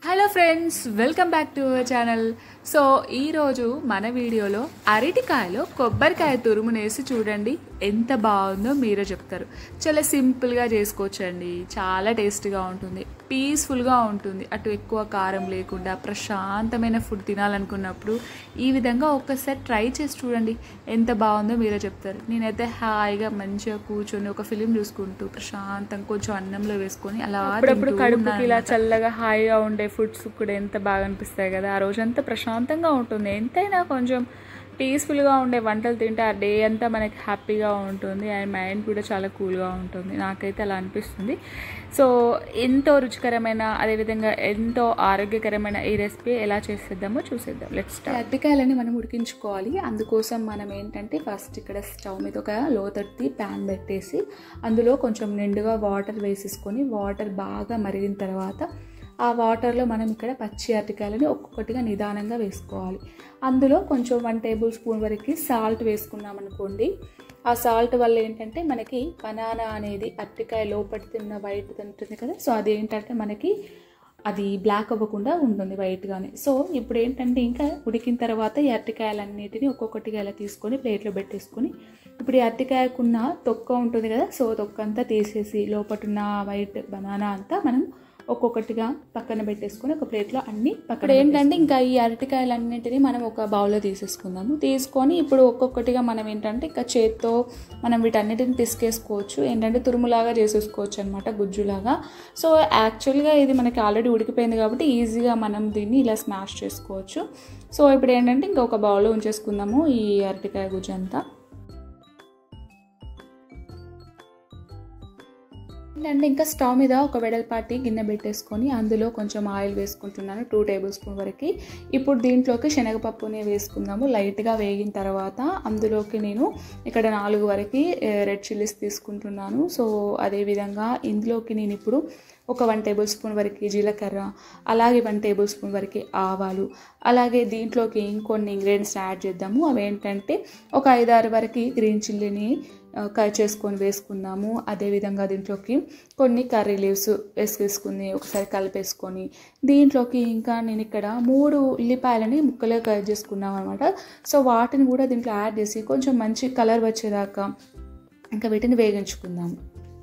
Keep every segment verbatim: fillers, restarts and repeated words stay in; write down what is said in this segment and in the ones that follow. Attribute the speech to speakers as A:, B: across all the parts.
A: Hello friends, welcome back to our channel. So ఈరోజు మన వీడియోలో అరటికాయలో కొబ్బరికాయ తురుమునేసి చూడండి ఎంత బాగుందో మీరే చెప్తారు. చాలా సింపుల్గా చేసుకోవచ్చండి, చాలా టేస్టీగా ఉంటుంది, పీస్ఫుల్గా ఉంటుంది. అటు ఎక్కువ కారం లేకుండా ప్రశాంతమైన ఫుడ్ తినాలనుకున్నప్పుడు ఈ విధంగా ఒక్కసారి ట్రై చేసి చూడండి, ఎంత బాగుందో మీరే చెప్తారు. నేనైతే హాయిగా మంచిగా కూర్చొని ఒక ఫిలిం చూసుకుంటూ ప్రశాంతంగా కొంచెం అన్నంలో వేసుకొని అలా
B: అప్పుడప్పుడు కడుపుకి ఇలా చల్లగా హాయిగా ఉండే ఫుడ్స్ కూడా ఎంత బాగా అనిపిస్తాయి కదా. ఆ రోజంతా ప్రశాంతంగా ఉంటుంది. ఎంతైనా కొంచెం పీస్ఫుల్గా ఉండే వంటలు తింటే ఆ డే అంతా మనకి హ్యాపీగా ఉంటుంది అండ్ మైండ్ కూడా చాలా కూల్గా ఉంటుంది. నాకైతే అలా అనిపిస్తుంది. సో ఎంతో రుచికరమైన అదేవిధంగా ఎంతో ఆరోగ్యకరమైన ఈ రెసిపీ ఎలా చేసేద్దామో చూసేద్దాం. Let's start.
A: అరటికాయలని మనం ఉడికించుకోవాలి. అందుకోసం మనం ఏంటంటే ఫస్ట్ ఇక్కడ స్టవ్ మీద ఒక లోతట్టి ప్యాన్ పెట్టేసి అందులో కొంచెం నిండుగా వాటర్ వేసేసుకొని వాటర్ బాగా మరిగిన తర్వాత ఆ వాటర్లో మనం ఇక్కడ పచ్చి అరటికాయలని ఒక్కొక్కటిగా నిదానంగా వేసుకోవాలి. అందులో కొంచెం వన్ టేబుల్ స్పూన్ వరకు సాల్ట్ వేసుకున్నాం అనుకోండి. ఆ సాల్ట్ వల్ల ఏంటంటే మనకి బనానా అనేది అరటికాయ లోపటి తిన్న వైట్ ఉంటుంది కదా, సో అది ఏంటంటే మనకి అది బ్లాక్ అవ్వకుండా ఉంటుంది వైట్గానే. సో ఇప్పుడు ఏంటంటే ఇంకా ఉడికిన తర్వాత ఈ అరటికాయలన్నిటిని ఒక్కొక్కటిగా ఇలా తీసుకొని ప్లేట్లో పెట్టేసుకొని ఇప్పుడు ఈ అరటికాయకున్న తొక్క ఉంటుంది కదా, సో తొక్క అంతా తీసేసి లోపటున్న వైట్ బనానా అంతా మనం ఒక్కొక్కటిగా పక్కన పెట్టేసుకొని ఒక ప్లేట్లో అన్ని పక్కన ఏంటంటే ఇంకా ఈ అరటికాయలన్నింటినీ మనం ఒక బౌల్లో తీసేసుకుందాము. తీసుకొని ఇప్పుడు ఒక్కొక్కటిగా మనం ఏంటంటే ఇంకా చేత్తో మనం వీటన్నిటిని పిసికేసుకోవచ్చు, ఏంటంటే తురుములాగా చేసేసుకోవచ్చు అనమాట, గుజ్జులాగా. సో యాక్చువల్గా ఇది మనకి ఆల్రెడీ ఉడికిపోయింది కాబట్టి ఈజీగా మనం దీన్ని ఇలా స్మాష్ చేసుకోవచ్చు. సో ఇప్పుడు ఏంటంటే ఇంకా ఒక బౌల్లో ఉంచేసుకుందాము ఈ అరటికాయ గుజ్జు అంతా. ఏంటంటే ఇంకా స్టవ్ మీద ఒక వెడల్పాటి గిన్నె పెట్టేసుకొని అందులో కొంచెం ఆయిల్ వేసుకుంటున్నాను, టూ టేబుల్ స్పూన్ వరకు. ఇప్పుడు దీంట్లోకి శనగపప్పుని వేసుకుందాము. లైట్గా వేగిన తర్వాత అందులోకి నేను ఇక్కడ నాలుగు వరకు రెడ్ చిల్లీస్ తీసుకుంటున్నాను. సో అదేవిధంగా ఇందులోకి నేను ఇప్పుడు ఒక వన్ టేబుల్ స్పూన్ వరకు జీలకర్ర, అలాగే వన్ టేబుల్ స్పూన్ వరకు ఆవాలు, అలాగే దీంట్లోకి ఇంకొన్ని ఇంగ్రీడియంట్స్ యాడ్ చేద్దాము. అవి ఏంటంటే ఒక ఐదారు వరకు గ్రీన్ చిల్లీని కట్ చేసుకొని వేసుకుందాము. అదేవిధంగా దీంట్లోకి కొన్ని కర్రీ లీవ్స్ వేసుకేసుకుని ఒకసారి కలిపేసుకొని దీంట్లోకి ఇంకా నేను ఇక్కడ మూడు ఉల్లిపాయలని ముక్కలుగా కట్ చేసుకున్నాం అనమాట. సో వాటిని కూడా దీంట్లో యాడ్ చేసి కొంచెం మంచి కలర్ వచ్చేదాకా ఇంకా వీటిని వేగించుకుందాము.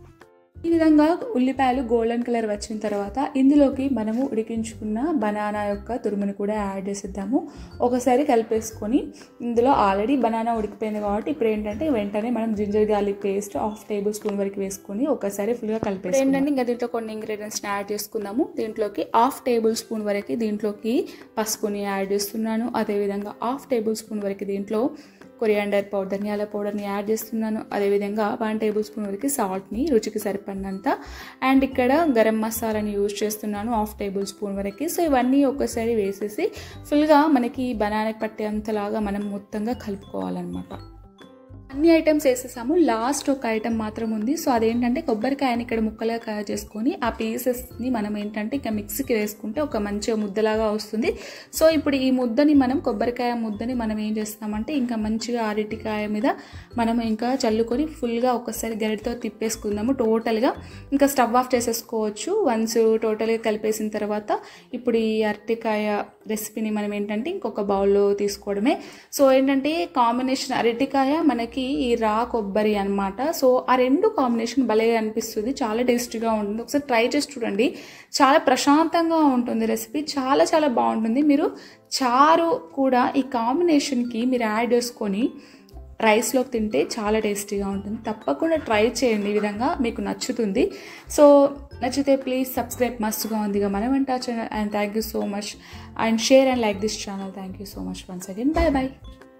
A: ఈ విధంగా ఉల్లిపాయలు గోల్డెన్ కలర్ వచ్చిన తర్వాత ఇందులోకి మనము ఉడికించుకున్న బనానా యొక్క తురుముని కూడా యాడ్ చేసేద్దాము. ఒకసారి కలిపేసుకొని ఇందులో ఆల్రెడీ బనానా ఉడికిపోయింది కాబట్టి ఇప్పుడు ఏంటంటే వెంటనే మనం ginger garlic paste half tablespoon వరకు వేసుకొని ఒకసారి ఫుల్గా కలిపేసి ఏంటంటే ఇంకా దీంట్లో కొన్ని ఇంగ్రీడియంట్స్ని యాడ్ చేసుకుందాము. దీంట్లోకి హాఫ్ టేబుల్ స్పూన్ వరకు దీంట్లోకి పసుపుని యాడ్ చేస్తున్నాను. అదేవిధంగా హాఫ్ టేబుల్ స్పూన్ వరకు దీంట్లో కొరియాండర్ పౌడర్, ధనియాల పౌడర్ని యాడ్ చేస్తున్నాను. అదేవిధంగా వన్ టేబుల్ స్పూన్ వరకు సాల్ట్ని రుచికి సరిపడినంత, అండ్ ఇక్కడ గరం మసాలాని యూజ్ చేస్తున్నాను హాఫ్ టేబుల్ స్పూన్ వరకు. సో ఇవన్నీ ఒక్కసారి వేసేసి ఫుల్గా మనకి బనానాకి పట్టేంతలాగా మనం మొత్తంగా కలుపుకోవాలన్నమాట. అన్ని ఐటమ్స్ వేసేసాము. లాస్ట్ ఒక ఐటమ్ మాత్రం ఉంది. సో అదేంటంటే కొబ్బరికాయని ఇక్కడ ముక్కలుగా కట్ చేసుకొని ఆ పీసెస్ని మనం ఏంటంటే ఇంకా మిక్సీకి వేసుకుంటే ఒక మంచిగా ముద్దలాగా వస్తుంది. సో ఇప్పుడు ఈ ముద్దని మనం కొబ్బరికాయ ముద్దని మనం ఏం చేస్తామంటే ఇంకా మంచిగా అరటికాయ మీద మనం ఇంకా చల్లుకొని ఫుల్గా ఒకసారి గరిటతో తిప్పేసుకుందాము టోటల్గా. ఇంకా స్టవ్ ఆఫ్ చేసేసుకోవచ్చు వన్స్ టోటల్గా కలిపేసిన తర్వాత. ఇప్పుడు ఈ అరటికాయ రెసిపీని మనం ఏంటంటే ఇంకొక బౌల్లో తీసుకోవడమే. సో ఏంటంటే కాంబినేషన్ అరటికాయ మనకి ఈ రా కొబ్బరి అనమాట. సో ఆ రెండు కాంబినేషన్ భలే అనిపిస్తుంది, చాలా టేస్టీగా ఉంటుంది. ఒకసారి ట్రై చేసి చూడండి, చాలా ప్రశాంతంగా ఉంటుంది రెసిపీ, చాలా చాలా బాగుంటుంది. మీరు చారు కూడా ఈ కాంబినేషన్కి మీరు యాడ్ చేసుకొని రైస్లోకి తింటే చాలా టేస్టీగా ఉంటుంది. తప్పకుండా ట్రై చేయండి, ఈ విధంగా మీకు నచ్చుతుంది. సో నచ్చితే ప్లీజ్ సబ్స్క్రైబ్, మస్తుగా ఉందిగా మన వంట channel. And thank you so much and share and like this channel. Thank you so much once again. Bye bye.